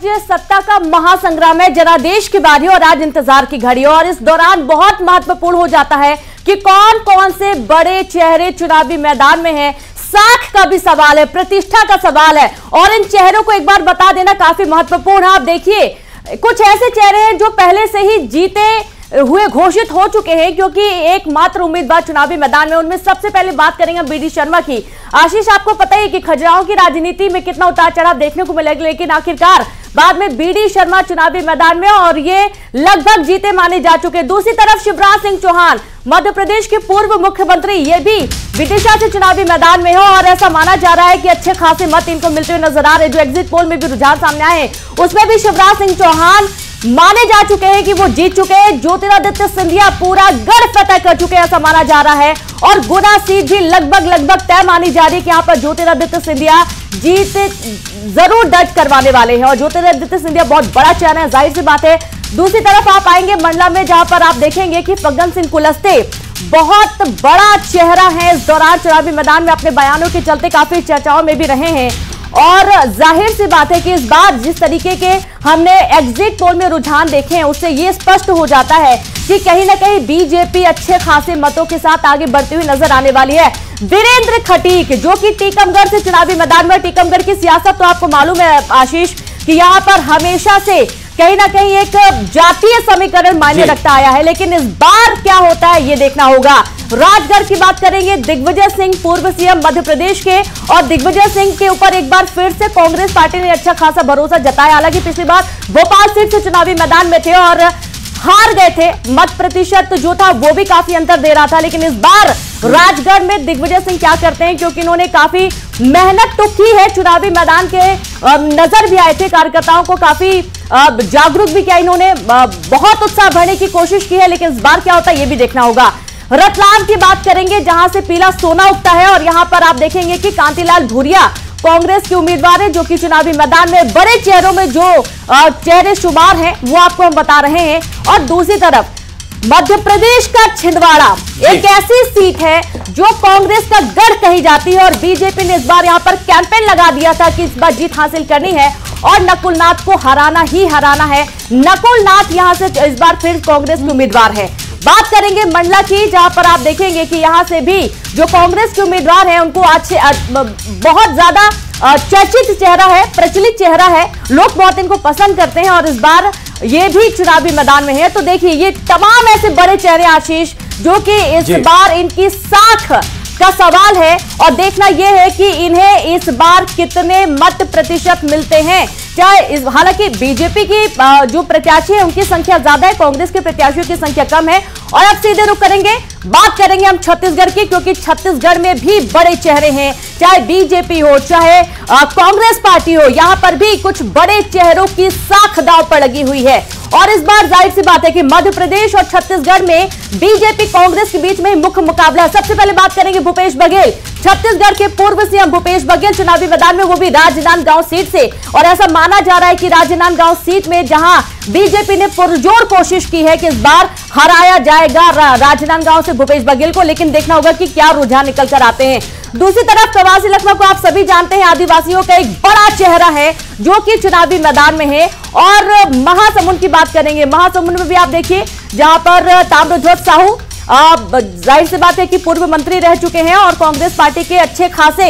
राष्ट्रीय सत्ता का महासंग्राम है, जनादेश की बारी और आज इंतजार की घड़ी और इस दौरान बहुत महत्वपूर्ण हो जाता है कि कौन कौन से बड़े चेहरे चुनावी मैदान में हैं। साख का भी सवाल है, प्रतिष्ठा का सवाल है और इन चेहरों को एक बार बता देना काफी महत्वपूर्ण है। आप देखिए कुछ ऐसे चेहरे हैं जो पहले से ही जीते हुए घोषित हो चुके हैं क्योंकि एकमात्र उम्मीदवार चुनावी मैदान में। उनमें सबसे पहले बात करेंगे बीडी शर्मा की। आशीष, आपको पता है कि खजुराहो की राजनीति में कितना उतार चढ़ाव देखने को मिलेगा, लेकिन आखिरकार बाद में बीडी शर्मा चुनावी मैदान में और ये लगभग जीते माने जा चुके। दूसरी तरफ शिवराज सिंह चौहान मध्य प्रदेश के पूर्व मुख्यमंत्री, ये भी विदिशा से चुनावी मैदान में हो और ऐसा माना जा रहा है कि अच्छे खासे मत इनको मिलते हुए नजर आ रहे। जो एग्जिट पोल में भी रुझान सामने आए उसमें भी शिवराज सिंह चौहान माने जा चुके हैं कि वो जीत चुके हैं। ज्योतिरादित्य सिंधिया पूरा गढ़ फतह कर चुके हैं ऐसा माना जा रहा है और गुना सीट भी लगभग तय मानी जा रही है कि यहां पर ज्योतिरादित्य सिंधिया जीत जरूर दर्ज करवाने वाले हैं और ज्योतिरादित्य सिंधिया बहुत बड़ा चेहरा है, जाहिर सी बात है। दूसरी तरफ आप आएंगे मंडला में, जहां पर आप देखेंगे कि फग्गन सिंह कुलस्ते बहुत बड़ा चेहरा है इस दौरान चुनावी मैदान में, अपने बयानों के चलते काफी चर्चाओं में भी रहे हैं और जाहिर सी बात है कि इस बार जिस तरीके के हमने एग्जिट पोल में रुझान देखे हैं उससे ये स्पष्ट हो जाता है कि कहीं ना कहीं बीजेपी अच्छे खासे मतों के साथ आगे बढ़ती हुई नजर आने वाली है। वीरेंद्र खटीक जो कि टीकमगढ़ से चुनावी मैदान में, टीकमगढ़ की सियासत तो आपको मालूम है आशीष कि यहाँ पर हमेशा से कहीं ना कहीं एक जातीय समीकरण मायने रखता आया है, लेकिन इस बार क्या होता है ये देखना होगा। राजगढ़ की बात करेंगे, दिग्विजय सिंह पूर्व सीएम मध्य प्रदेश के और दिग्विजय सिंह के ऊपर एक बार फिर से कांग्रेस पार्टी ने अच्छा खासा भरोसा जताया। हालांकि पिछली बार भोपाल सीट से चुनावी मैदान में थे और हार गए थे, मत प्रतिशत जो था वो भी काफी अंतर दे रहा था, लेकिन इस बार राजगढ़ में दिग्विजय सिंह क्या करते हैं क्योंकि इन्होंने काफी मेहनत तो की है, चुनावी मैदान के नजर भी आए थे, कार्यकर्ताओं को काफी जागरूक भी किया इन्होंने, बहुत उत्साह भरने की कोशिश की है, लेकिन इस बार क्या होता है ये भी देखना होगा। रतलाम की बात करेंगे जहां से पीला सोना उगता है और यहां पर आप देखेंगे कि कांतिलाल भूरिया कांग्रेस के उम्मीदवार है जो कि चुनावी मैदान में बड़े चेहरों में जो चेहरे शुमार हैं वो आपको हम बता रहे हैं। और दूसरी तरफ मध्य प्रदेश का छिंदवाड़ा एक ऐसी सीट है जो कांग्रेस का गढ़ कही जाती है और बीजेपी ने इस बार यहां पर कैंपेन लगा दिया था कि इस बार जीत हासिल करनी है और नकुल नाथ को हराना ही हराना है। नकुल नाथ यहां से इस बार फिर कांग्रेस के उम्मीदवार है। बात करेंगे मंडला की, जहां पर आप देखेंगे कि यहां से भी जो कांग्रेस के उम्मीदवार हैं उनको बहुत ज्यादा चर्चित चेहरा है, प्रचलित चेहरा है, लोग बहुत इनको पसंद करते हैं और इस बार ये भी चुनावी मैदान में है। तो देखिए ये तमाम ऐसे बड़े चेहरे आशीष जो कि इस बार इनकी साख का सवाल है और देखना यह है कि इन्हें इस बार कितने मत प्रतिशत मिलते हैं। चाहे हालांकि बीजेपी की जो प्रत्याशी है उनकी संख्या ज्यादा है, कांग्रेस के प्रत्याशियों की संख्या कम है। और अब सीधे रुख करेंगे, बात करेंगे हम छत्तीसगढ़ की, क्योंकि छत्तीसगढ़ में भी बड़े चेहरे हैं, चाहे बीजेपी हो चाहे कांग्रेस पार्टी हो, यहां पर भी कुछ बड़े चेहरों की साख दांव पर लगी हुई है। और इस बार जाहिर सी बात है कि मध्य प्रदेश और छत्तीसगढ़ में बीजेपी कांग्रेस के बीच में मुख्य मुकाबला है। सबसे पहले बात करेंगे भूपेश बघेल, छत्तीसगढ़ के पूर्व सीएम भूपेश बघेल चुनावी मैदान में, वो भी राजनांदगांव सीट से। और ऐसा माना जा रहा है कि राजनांदगांव सीट में जहां बीजेपी ने पुरजोर कोशिश की है कि इस बार हराया जाएगा राजनांदगांव से भूपेश बघेल को, लेकिन देखना होगा कि क्या रुझान निकल कर आते हैं। दूसरी तरफ प्रवासी लखनऊ को आप सभी जानते हैं, आदिवासियों का एक बड़ा चेहरा है जो कि चुनावी मैदान में है। और महासमुंद की बात करेंगे, महासमुंद में भी आप देखिए जहां पर ताम्रध्वज साहू जाहिर सी बात है कि पूर्व मंत्री रह चुके हैं और कांग्रेस पार्टी के अच्छे खासे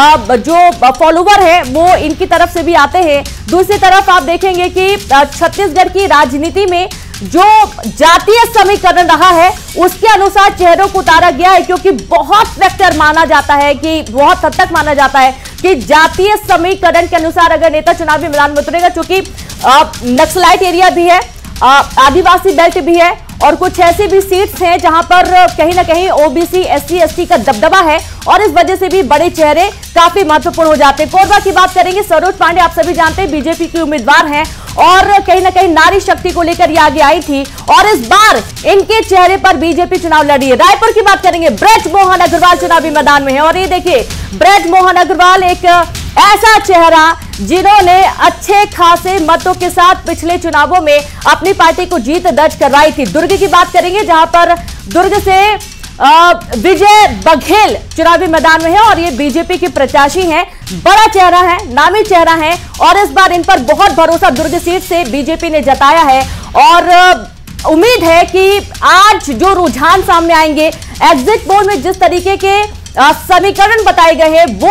जो फॉलोवर है वो इनकी तरफ से भी आते हैं। दूसरी तरफ आप देखेंगे कि छत्तीसगढ़ की राजनीति में जो जातीय समीकरण रहा है उसके अनुसार चेहरों को उतारा गया है, क्योंकि बहुत फैक्टर माना जाता है कि बहुत हद तक माना जाता है कि जातीय समीकरण के अनुसार अगर नेता चुनावी मैदान में उतरेगा, चूंकि नक्सलाइट एरिया भी है, आदिवासी बेल्ट भी है और कुछ ऐसी भी सीट्स हैं जहां पर कहीं ना कहीं ओबीसी एससी एसटी का दबदबा है और इस वजह से भी बड़े चेहरे काफी महत्वपूर्ण हो जाते हैं। कोरबा की बात करेंगे, सरोज पांडे आप सभी जानते हैं बीजेपी की उम्मीदवार हैं और कहीं ना कहीं नारी शक्ति को लेकर ये आगे आई थी और इस बार इनके चेहरे पर बीजेपी चुनाव लड़ी है। रायपुर की बात करेंगे, ब्रज मोहन अग्रवाल चुनावी मैदान में है और ये देखिए ब्रज मोहन अग्रवाल एक ऐसा चेहरा जिन्होंने अच्छे खासे मतों के साथ पिछले चुनावों में अपनी पार्टी को जीत दर्ज करवाई थी। दुर्ग की बात करेंगे जहां पर दुर्ग से विजय बघेल चुनावी मैदान में है और ये बीजेपी की प्रत्याशी हैं। बड़ा चेहरा है, नामी चेहरा है और इस बार इन पर बहुत भरोसा दुर्ग सीट से बीजेपी ने जताया है और उम्मीद है कि आज जो रुझान सामने आएंगे, एग्जिट पोल में जिस तरीके के समीकरण बताए गए हैं वो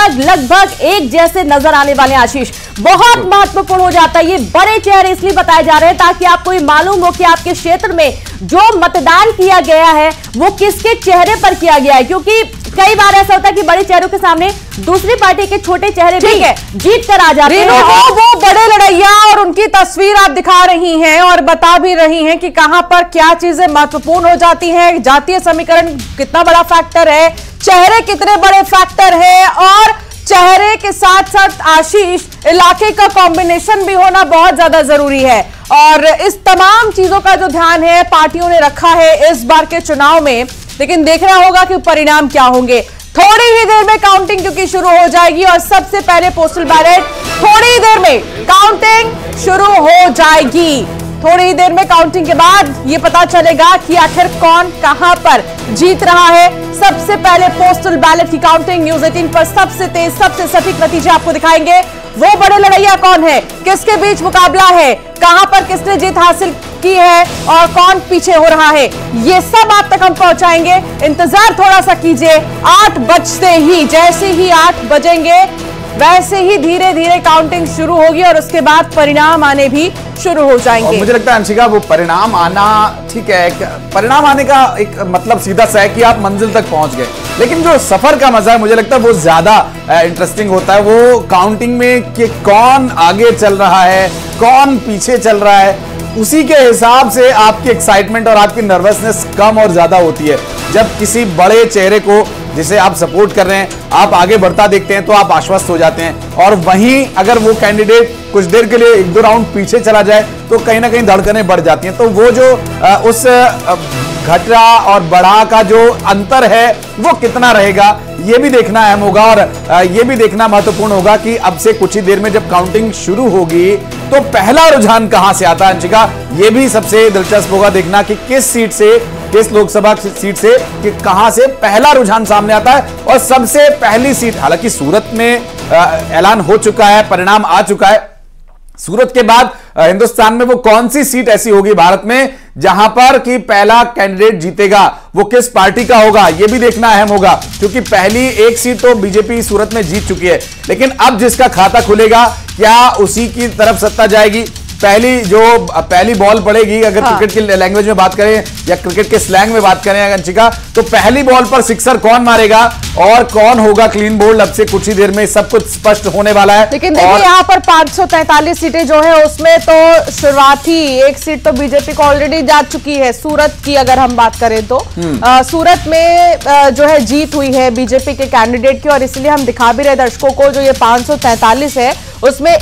लगभग एक जैसे नजर आने वाले हैं। आशीष, बहुत महत्वपूर्ण हो जाता है। ये बड़े चेहरे इसलिए बताए जा रहे हैं ताकि आपको ये मालूम हो कि आपके क्षेत्र में जो मतदान किया गया है वो किसके चेहरे पर किया गया है, क्योंकि कई बार ऐसा होता है कि बड़े चेहरों के सामने दूसरी पार्टी के छोटे चेहरे भी जीत कर आ जाते हैं। वो बड़े लड़ैया और उनकी तस्वीर आप दिखा रही हैं और बता भी रही हैं कि कहां पर क्या चीजें महत्वपूर्ण हो जाती हैं। जातीय समीकरण कितना बड़ा फैक्टर है, चेहरे कितने बड़े फैक्टर है और चेहरे के साथ साथ आशीष इलाके का कॉम्बिनेशन भी होना बहुत ज्यादा जरूरी है। और इस तमाम चीजों का जो ध्यान है पार्टियों ने रखा है इस बार के चुनाव में, लेकिन देखना होगा कि परिणाम क्या होंगे। थोड़ी ही देर में काउंटिंग क्योंकि शुरू हो जाएगी और सबसे पहले पोस्टल बैलेट थोड़ी ही देर में काउंटिंग शुरू हो जाएगी। थोड़ी ही देर में काउंटिंग के बाद ये पता चलेगा कि आखिर कौन कहां पर जीत रहा है। सबसे पहले पोस्टल बैलेट की काउंटिंग न्यूज़ 18 पर सबसे तेज सबसे सटीक नतीजे आपको दिखाएंगे। वो बड़े लड़ैया कौन है, किसके बीच मुकाबला है, कहां पर किसने जीत हासिल की है और कौन पीछे हो रहा है, ये सब आप तक हम पहुंचाएंगे। इंतजार थोड़ा सा कीजिए। 8 बजते ही, जैसे ही 8 बजेंगे वैसे ही धीरे धीरे काउंटिंग शुरू होगी और उसके बाद परिणाम आने भी शुरू हो जाएंगे। मुझे लगता है अंशिका वो परिणाम आना ठीक है, परिणाम आने का एक मतलब सीधा सा है कि आप मंजिल तक पहुंच गए, लेकिन जो सफर का मजा है मुझे लगता है वो ज्यादा इंटरेस्टिंग होता है। वो काउंटिंग में कि कौन आगे चल रहा है, कौन पीछे चल रहा है, उसी के हिसाब से आपकी एक्साइटमेंट और आपकी नर्वसनेस कम और ज्यादा होती है। जब किसी बड़े चेहरे को जिसे आप सपोर्ट कर रहे हैं आप आगे बढ़ता देखते हैं तो आप आश्वस्त हो जाते हैं, और वहीं अगर वो कैंडिडेट कुछ देर के लिए 1-2 राउंड पीछे चला जाए तो कहीं ना कहीं धड़कनें बढ़ जाती हैं। तो वो जो उस घटा और बढ़ा का जो अंतर है वो कितना रहेगा ये भी देखना अहम होगा और ये भी देखना महत्वपूर्ण होगा कि अब से कुछ ही देर में जब काउंटिंग शुरू होगी तो पहला रुझान कहां से आता है। अंशिका, ये भी सबसे दिलचस्प होगा देखना कि किस सीट से, किस लोकसभा सीट से कि कहां से पहला रुझान सामने आता है। और सबसे पहली सीट, हालांकि सूरत में ऐलान हो चुका है, परिणाम आ चुका है, सूरत के बाद हिंदुस्तान में वो कौन सी सीट ऐसी होगी भारत में जहां पर कि पहला कैंडिडेट जीतेगा, वो किस पार्टी का होगा ये भी देखना अहम होगा, क्योंकि पहली एक सीट तो बीजेपी सूरत में जीत चुकी है, लेकिन अब जिसका खाता खुलेगा क्या उसी की तरफ सत्ता जाएगी। पहली बॉल पड़ेगी, अगर क्रिकेट की लैंग्वेज में बात करें या क्रिकेट के स्लैंग में बात करें अंशिका, तो पहली बॉल पर सिक्सर कौन मारेगा और कौन होगा क्लीन बोल्ड, अब से कुछ ही देर में सब कुछ स्पष्ट होने वाला है। लेकिन देखिए यहाँ पर 543 सीटें जो है उसमें तो शुरुआती एक सीट तो बीजेपी को ऑलरेडी जा चुकी है। सूरत की अगर हम बात करें तो सूरत में जो है जीत हुई है बीजेपी के कैंडिडेट की, और इसलिए हम दिखा भी रहे दर्शकों को जो ये 543 है उसमें